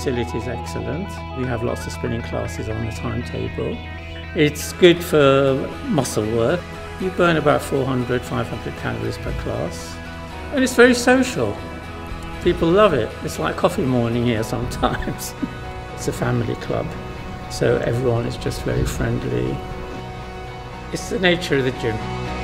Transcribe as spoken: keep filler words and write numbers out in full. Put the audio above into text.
facility is excellent. We have lots of spinning classes on the timetable. It's good for muscle work. You burn about four hundred, five hundred calories per class. And it's very social. People love it. It's like coffee morning here sometimes. It's a family club, so everyone is just very friendly. It's the nature of the gym.